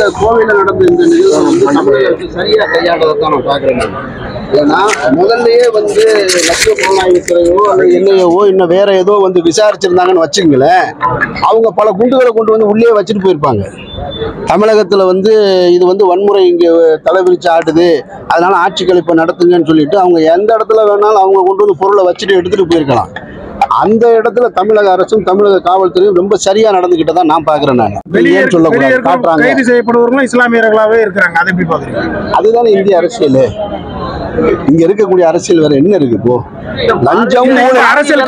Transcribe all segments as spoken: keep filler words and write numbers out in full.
இந்த கோவையில் நடந்த இந்த நிகழ்வு வந்து தமிழகத்துக்கு சரியா கையாண்டதான் நான் பாக்குறேன். ஏன்னா முதல்லயே வந்து மத்திய புலனாய்வுத்துறையோ அல்லது என்ஐஏவோ இன்னும் வேற ஏதோ வந்து விசாரிச்சிருந்தாங்கன்னு வச்சுங்களேன், அவங்க பல குண்டுகளை கொண்டு வந்து உள்ளே வச்சுட்டு போயிருப்பாங்க. தமிழகத்துல வந்து இது வந்து வன்முறை இங்கே தலைவிரிச்சு ஆடுது, அதனால ஆட்சி கழிப்பை நடத்துங்கன்னு சொல்லிட்டு அவங்க எந்த இடத்துல வேணாலும் அவங்க கொண்டு வந்து பொருளை வச்சுட்டு எடுத்துட்டு போயிருக்கலாம். அந்த இடத்துல தமிழக அரசும் தமிழக காவல்துறையும் ரொம்ப சரியா நடந்துகிட்டதான் நான் பாக்குறேன். நான் வெளியே சொல்லக்கூடாது, காட்டுறாங்க. கைது செய்யப்படுவவர்களும் இஸ்லாமியர்களாவே இருக்கிறாங்க. அதை எப்படி பாக்குறீங்க? அதுதானே இந்திய அரசியல். இங்க இருக்கக்கூடிய அரசியல் வேற என்ன இருக்கு? இப்போ லஞ்சம் அரசியல்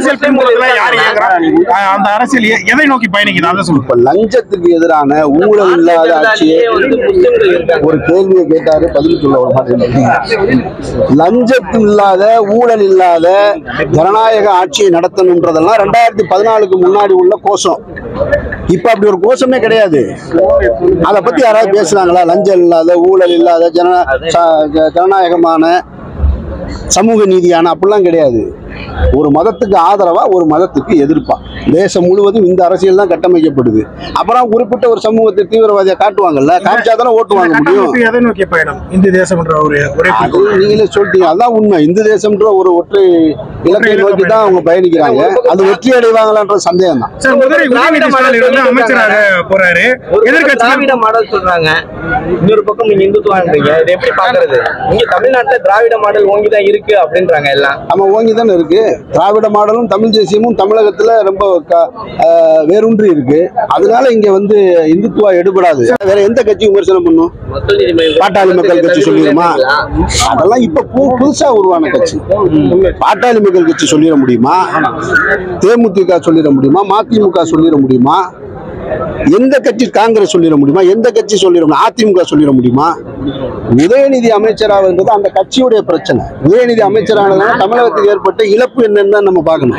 அந்த அரசியல் எதை நோக்கி பயணிக்குது? அதை சொல்லுங்க. இப்ப லஞ்சத்துக்கு எதிரான ஊழல் இல்லாத ஆட்சியை ஒரு கேள்வியை கேட்டாரு, பதில் சொல்ல ஒரு மாதிரி. லஞ்சத்து இல்லாத ஊழல் இல்லாத ஜனநாயக ஆட்சியை நடத்தணும்ன்றதெல்லாம் ரெண்டாயிரத்தி பதினாலுக்கு முன்னாடி உள்ள கோஷம். இப்ப அப்படி ஒரு கோஷமே கிடையாது. அதை பத்தி யாராவது பேசுறாங்களா? லஞ்சம் இல்லாத ஊழல் இல்லாத ஜன ஜனநாயகமான சமூக நீதியான அப்படிலாம் கிடையாது. ஒரு மதத்துக்கு ஆதரவா ஒரு மதத்துக்கு எதிர்ப்பா தேசம் முழுவதும் இந்த அரசியல் தான் கட்டமைக்கப்படுது. அப்புறம் குறிப்பிட்ட ஒரு சமூகத்தை தீவிரவாதியை காட்டுவாங்கல்ல, காமிச்சாதானே ஓட்டு வாங்க முடியும். எதை நோக்கிய பயணம் இந்து தேசம்ன்ற ஒரு நீங்களே சொல்லிட்டீங்க, அதான் உண்மை. இந்து தேசம்ன்ற ஒரு ஒற்றை இலக்கை நோக்கி தான் அவங்க பயணிக்கிறாங்க. அது வெற்றி அடைவாங்களான்ற சந்தேகம் தான். அமைச்சராக போறாரு, திராவிட மாடல் சொல்றாங்க, இன்னொரு பக்கம் நீங்க இந்துத்துவான்றீங்க. இதை எப்படி பாக்குறது? இங்க தமிழ்நாட்டுல திராவிட மாடல் ஓங்கிதான் இருக்கு அப்படின்றாங்க எல்லாம். நம்ம ஓங்கிதான் இருக்கு. திராவிட மாடலும் தமிழ் தேசியமும் தமிழகத்துல ரொம்ப வேரூன்றி இருக்கு. அதனால இங்க வந்து இந்துத்துவா எடுபடாது. வேற எந்த கட்சி விமர்சனம் பண்ணும்? பாட்டாளி மக்கள் கட்சி சொல்லிடுமா? அதெல்லாம் இப்ப புதுசா உருவான கட்சி. பாட்டாளி மக்கள் கட்சி சொல்லிட முடியுமா? தேமுதிக சொல்லிட முடியுமா? மதிமுக சொல்லிட முடியுமா? எந்த கட்சி? காங்கிரஸ் சொல்லிட முடியுமா? எந்த கட்சி சொல்லிட முடியும்? அதிமுக சொல்லிட முடியுமா? உதயநிதி அமைச்சராக இருந்தது அந்த கட்சியுடைய பிரச்சனை. உதயநிதி அமைச்சரானதுனால தமிழகத்துக்கு ஏற்பட்ட இழப்பு என்னன்னு நம்ம பார்க்கணும்.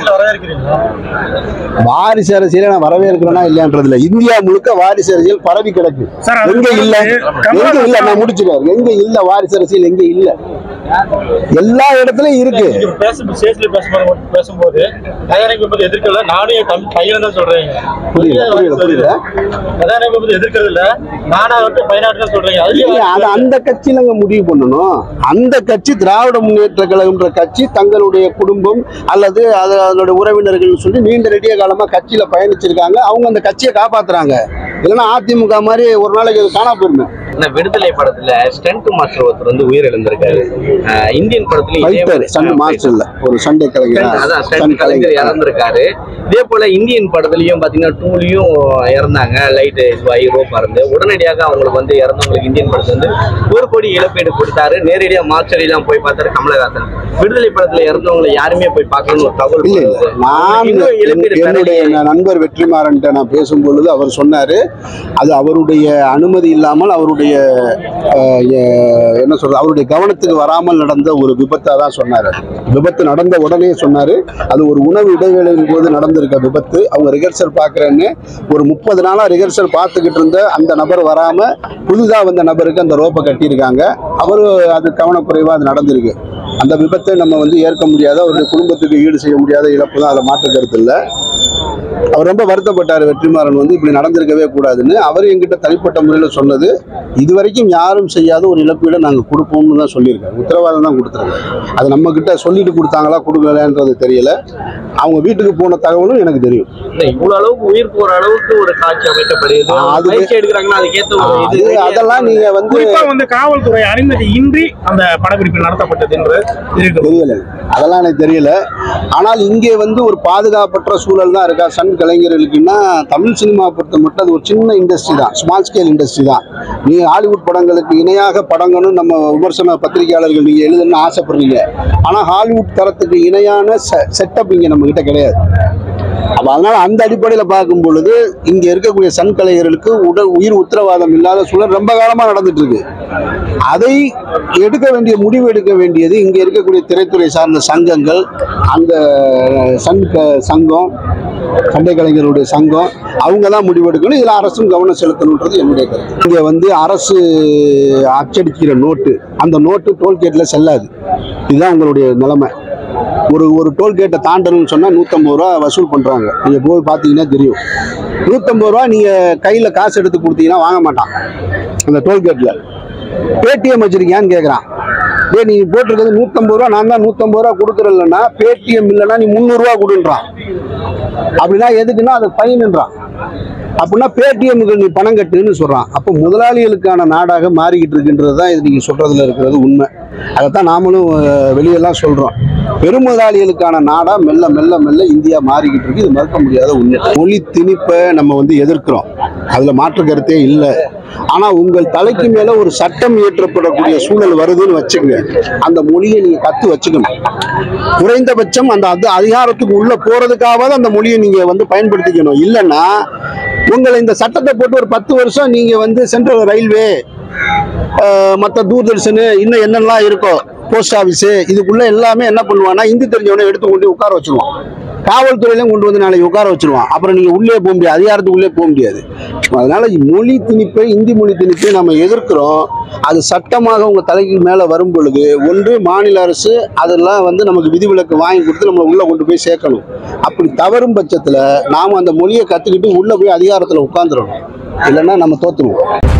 வாரிசு அரசியல நான் வரவேற்கிறேன்னா இல்லையான்றதுல இந்தியா முழுக்க வாரிசு அரசியல் பரவி கிடக்கு. எங்க இல்ல எங்க இல்ல நான் முடிச்சுக்காரு. எங்க இல்ல வாரிசு அரசியல்? எங்க இல்ல? எல்லா இடத்துலயும் இருக்கு. பேசும்போது எதிர்க்கல நானும் கையில தான் சொல்றேன். புரியல புரியல புரியல எதிர்க்கிறதுல நானா வந்து பயனாட்டு சொல்றீங்க. அது அந்த கட்சியில முடிவு பண்ணணும். அந்த கட்சி திராவிட முன்னேற்ற கழகம்ன்ற கட்சி தங்களுடைய குடும்பம் அல்லது அதனுடைய உறவினர்கள் சொல்லி நீண்ட நெடிய காலமா கட்சியில பயணிச்சிருக்காங்க. அவங்க அந்த கட்சியை காப்பாத்துறாங்க. இல்லைன்னா அதிமுக மாதிரி ஒரு நாளைக்கு அது காணா போயிருமே. விடுதலை படத்துல ஸ்டண்ட் மாஸ்டர் ஒருத்தர் வந்து உயிர் இழந்திருக்காரு. இந்தியன் படத்துல மாஸ்டர்ல ஒரு சண்டை கலைஞர் இறந்திருக்காரு. இதே போல இந்தியன் படத்துலயும் பாத்தீங்கன்னா டூலையும் இறந்தாங்க. லைட் இதுவாகி ரோப்பா இருந்து உடனடியாக அவங்களுக்கு வந்து இறந்தவங்களுக்கு இந்தியன் படத்துல வந்து ஒரு கோடி இழப்பீடு கொடுத்தாரு. நேரடியா மார்ச்சரி எல்லாம் போய் பார்த்தாரு கமலஹாசன். விடுதலை படத்துல இறந்தவங்களை யாருமே போய் பார்க்கணும்னு ஒரு தகவல் என்னுடைய நண்பர் வெற்றிமாறன் நான் பேசும் பொழுது அவர் சொன்னாரு, அது அவருடைய அனுமதி இல்லாமல் அவருடைய என்ன சொல்றது அவருடைய கவனத்துக்கு வராமல் நடந்த ஒரு விபத்தா தான் சொன்னாரு. விபத்து நடந்த உடனே சொன்னாரு, அது ஒரு உணவு இடைவேளையின் போது நடந்திருக்க விபத்து. அவங்க ரிஹர்சல் பாக்குறேன்னு ஒரு முப்பது நாளா ரிஹர்சல் பார்த்துக்கிட்டு இருந்த அந்த நபர் வராம புதுதா வந்த நபருக்கு அந்த ரோப்பை கட்டியிருக்காங்க. அவரு அது கவனக்குறைவா அது நடந்திருக்கு. அந்த விபத்தை நம்ம வந்து ஏற்க முடியாத, அவருடைய குடும்பத்துக்கு ஈடு செய்ய முடியாத இழப்பு தான். அதை மாற்று கருத்து இல்லை. அவர் ரொம்ப வருத்தப்பட்டார். வெற்றிமாறன் வந்து இப்படி நடந்திருக்கவே கூடாதுன்னு அவர் என்கிட்ட தனிப்பட்ட முறையில் சொன்னது. இதுவரைக்கும் யாரும் செய்யாத ஒரு இழப்பீடை நாங்கள் கொடுப்போம்னு தான் சொல்லியிருக்காங்க. உத்தரவாதம் தான் கொடுத்துருக்காங்க. அது நம்ம கிட்ட சொல்லிட்டு கொடுத்தாங்களா கொடுக்கலன்றது தெரியல. அவங்க வீட்டுக்கு போன தகவலும் எனக்கு தெரியும். இவ்வளவு அளவுக்கு உயிர் போற அளவுக்கு ஒரு காட்சி அமைக்கப்படுது எடுக்கிறாங்கன்னா அதெல்லாம் நீங்க வந்து வந்து காவல்துறை அனுமதி இன்றி அந்த படப்பிடிப்பு நடத்தப்பட்டது என்று தெரியல. அதெல்லாம் எனக்கு தெரியல. ஆனால் இங்கே வந்து ஒரு பாதுகாப்பற்ற சூழல் தான் இருக்கா சன் கலைஞர்களுக்குன்னா, தமிழ் சினிமா பொறுத்த மட்டும் அது ஒரு சின்ன இண்டஸ்ட்ரி தான், ஸ்மால் ஸ்கேல் இண்டஸ்ட்ரி தான். நீங்க ஹாலிவுட் படங்களுக்கு இணையாக படங்கள்னு நம்ம விமர்சன பத்திரிகையாளர்கள் நீங்க எழுதணும்னு ஆசைப்படுறீங்க. ஆனா ஹாலிவுட் தரத்துக்கு இணையான செட்டப் இங்க நம்ம கிட்ட கிடையாது. அப்ப அதனால அந்த அடிப்படையில பார்க்கும் பொழுது இங்க இருக்கக்கூடிய சன் கலைஞர்களுக்கு உடல் உயிர் உத்தரவாதம் இல்லாத சூழல் ரொம்ப காலமா நடந்துட்டு இருக்கு. அதை எடுக்க வேண்டிய முடிவு எடுக்க வேண்டியது இங்க இருக்கக்கூடிய திரைத்துறை சார்ந்த சங்கங்கள், அந்த சன் சங்கம், சண்டை கலைஞர்களுடைய சங்கம், அவங்க தான் முடிவெடுக்கணும். இதில் அரசும் கவனம் செலுத்தணுன்றது என்னுடைய கருத்து. இங்கே வந்து அரசு அச்சடிக்கிற நோட்டு, அந்த நோட்டு டோல்கேட்டில் செல்லாது. இதுதான் உங்களுடைய நிலைமை. ஒரு ஒரு டோல்கேட்டை தாண்டணும்னு சொன்னால் நூற்றம்பது ரூபா வசூல் பண்ணுறாங்க. நீங்கள் போய் பார்த்தீங்கன்னா தெரியும். நூற்றம்பது ரூபா நீங்கள் கையில் காசு எடுத்து கொடுத்தீங்கன்னா வாங்க மாட்டான் அந்த டோல்கேட்டில். பேடிஎம் வச்சிருக்கியான்னு கேட்குறான். ஏ நீ போட்டிருக்கிறது நூற்றம்பது ரூபா, நான் தான் நூற்றம்பது ரூபா கொடுக்குறேன் இல்லைன்னா பேடிஎம் இல்லைன்னா நீ முந்நூறுரூவா கொடுன்றான். அப்படின்னா எதுக்குன்னா அது ஃபைனுன்றான். அப்படின்னா பேடிஎம்க்கு நீ பணம் கட்டுன்னு சொல்கிறான். அப்போ முதலாளிகளுக்கான நாடாக மாறிக்கிட்டு இருக்குன்றது தான் இது நீங்கள் சொல்கிறதுல இருக்கிறது உண்மை. அதைத்தான் நாமளும் வெளியெல்லாம் சொல்கிறோம். பெருமுதலாளிகளுக்கான நாடாக மெல்ல மெல்ல மெல்ல இந்தியா மாறிக்கிட்டு இருக்கு. இது மறுக்க முடியாத உண்மை. மொழி திணிப்பை நம்ம வந்து எதிர்க்கிறோம், அதில் மாற்று கருத்தே இல்லை. ஆனால் உங்கள் தலைக்கு மேலே ஒரு சட்டம் இயற்றப்படக்கூடிய சூழல் வருதுன்னு வச்சுக்கோங்க, அந்த மொழியை நீங்கள் கற்று வச்சுக்கணும். குறைந்தபட்சம் அந்த அது அதிகாரத்துக்கு உள்ளே போகிறதுக்காவது அந்த மொழியை நீங்கள் வந்து பயன்படுத்திக்கணும். இல்லைன்னா உங்களை இந்த சட்டத்தை போட்டு ஒரு பத்து வருஷம் நீங்கள் வந்து சென்ட்ரல் ரயில்வே, மற்ற தூர்தர்ஷனு, இன்னும் என்னெல்லாம் இருக்கோ, போஸ்ட் ஆஃபீஸு, இதுக்குள்ளே எல்லாமே என்ன பண்ணுவான்னா இந்தி தெரிஞ்சவனே எடுத்து கொண்டு உட்கார வச்சுருவான். காவல்துறையிலையும் கொண்டு வந்து நாளைக்கு உட்கார வச்சுருவான். அப்புறம் நீங்கள் உள்ளே போக முடியாது, அதிகாரத்துக்குள்ளே போக முடியாது. அதனால் மொழி திணிப்பை, இந்தி மொழி திணிப்பை நம்ம எதிர்க்கிறோம். அது சட்டமாக உங்கள் தலைக்கு மேலே வரும் பொழுது ஒன்று மாநில அரசு அதெல்லாம் வந்து நமக்கு விதிவிலக்கு வாங்கி கொடுத்து நம்மளை உள்ளே கொண்டு போய் சேர்க்கணும். அப்படி தவறும் பட்சத்தில் நாம் அந்த மொழியை கற்றுக்கிட்டு உள்ளே போய் அதிகாரத்தில் உட்காந்துடணும். இல்லைன்னா நம்ம தோற்றுருவோம்.